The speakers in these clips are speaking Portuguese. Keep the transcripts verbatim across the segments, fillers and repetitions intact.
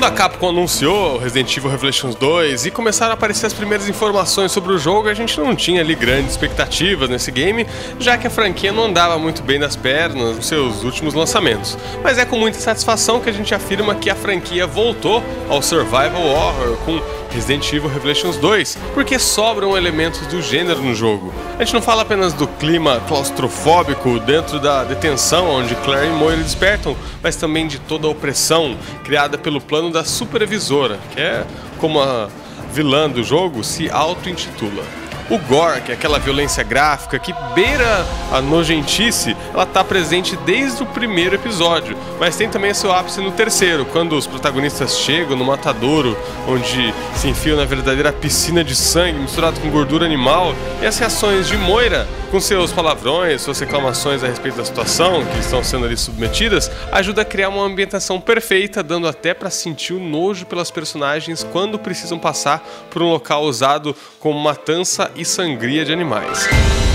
Quando a Capcom anunciou Resident Evil Revelations dois e começaram a aparecer as primeiras informações sobre o jogo, a gente não tinha ali grandes expectativas nesse game, já que a franquia não andava muito bem das pernas nos seus últimos lançamentos. Mas é com muita satisfação que a gente afirma que a franquia voltou ao survival horror com Resident Evil Revelations dois, porque sobram elementos do gênero no jogo. A gente não fala apenas do clima claustrofóbico dentro da detenção onde Claire e Moira despertam, mas também de toda a opressão criada pelo plano da supervisora, que é como a vilã do jogo se auto-intitula. O gore, que é aquela violência gráfica que beira a nojentice, ela tá presente desde o primeiro episódio, mas tem também seu ápice no terceiro, quando os protagonistas chegam no matadouro, onde se enfiam na verdadeira piscina de sangue misturado com gordura animal, e as reações de Moira, com seus palavrões, suas reclamações a respeito da situação que estão sendo ali submetidas, ajuda a criar uma ambientação perfeita, dando até para sentir o nojo pelas personagens quando precisam passar por um local usado como matança e sangria de animais.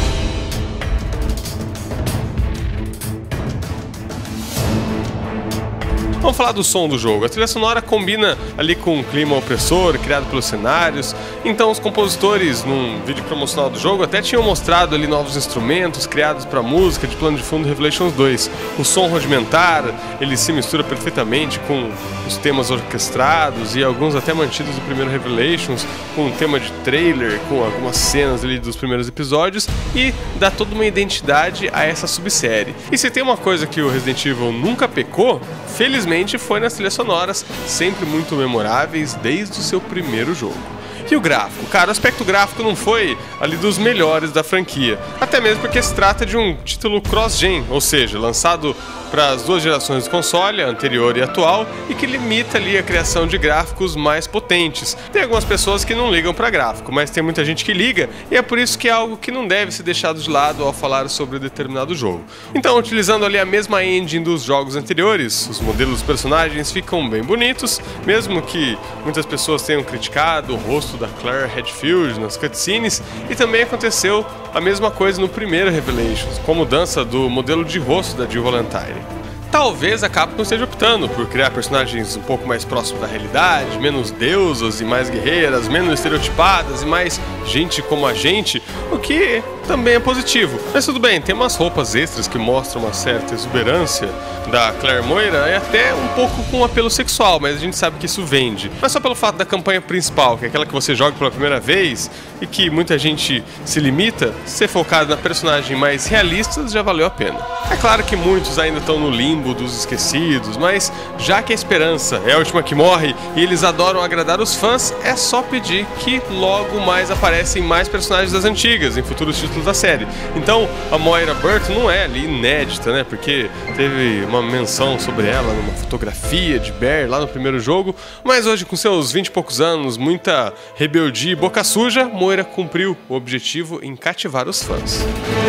Vamos falar do som do jogo. A trilha sonora combina ali com um clima opressor criado pelos cenários. Então os compositores, num vídeo promocional do jogo, até tinham mostrado ali novos instrumentos criados para música de plano de fundo Revelations dois. O som rudimentar, ele se mistura perfeitamente com os temas orquestrados e alguns até mantidos do primeiro Revelations, com um tema de trailer, com algumas cenas ali dos primeiros episódios, e dá toda uma identidade a essa subsérie. E se tem uma coisa que o Resident Evil nunca pecou, felizmente foi nas trilhas sonoras, sempre muito memoráveis desde o seu primeiro jogo. E o gráfico? Cara, o aspecto gráfico não foi ali dos melhores da franquia, até mesmo porque se trata de um título cross-gen, ou seja, lançado para as duas gerações de console, a anterior e a atual, e que limita ali a criação de gráficos mais potentes. Tem algumas pessoas que não ligam para gráfico, mas tem muita gente que liga, e é por isso que é algo que não deve ser deixado de lado ao falar sobre determinado jogo. Então, utilizando ali a mesma engine dos jogos anteriores, os modelos dos personagens ficam bem bonitos, mesmo que muitas pessoas tenham criticado o rosto da Claire Redfield nas cutscenes, e também aconteceu a mesma coisa no primeiro Revelations, com a mudança do modelo de rosto da Jill Valentine. Talvez a Capcom esteja optando por criar personagens um pouco mais próximos da realidade, menos deusas e mais guerreiras, menos estereotipadas e mais gente como a gente, o que também é positivo. Mas tudo bem, tem umas roupas extras que mostram uma certa exuberância da Claire Moira e até um pouco com apelo sexual, mas a gente sabe que isso vende. Mas só pelo fato da campanha principal, que é aquela que você joga pela primeira vez e que muita gente se limita, ser focado na personagem mais realista já valeu a pena. É claro que muitos ainda estão no limbo dos esquecidos, mas já que a esperança é a última que morre e eles adoram agradar os fãs, é só pedir que logo mais aparecem mais personagens das antigas em futuros títulos da série. Então a Moira Burton não é ali inédita, né? Porque teve uma menção sobre ela numa fotografia de Barry lá no primeiro jogo, mas hoje com seus vinte e poucos anos, muita rebeldia e boca suja, Moira cumpriu o objetivo em cativar os fãs.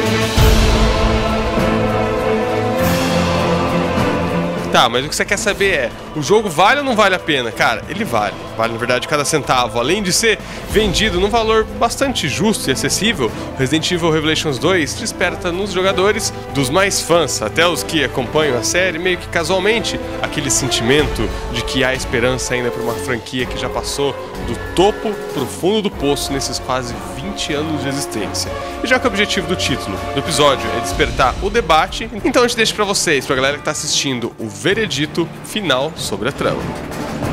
Tá, mas o que você quer saber é, o jogo vale ou não vale a pena? Cara, ele vale. Vale, na verdade, cada centavo. Além de ser vendido num valor bastante justo e acessível, Resident Evil Revelations dois desperta nos jogadores, dos mais fãs, até os que acompanham a série meio que casualmente, aquele sentimento de que há esperança ainda para uma franquia que já passou do topo pro fundo do poço nesses quase vinte anos de existência. E já que o objetivo do título do episódio é despertar o debate, então a gente deixa pra vocês, pra galera que tá assistindo, o veredito final sobre a trama.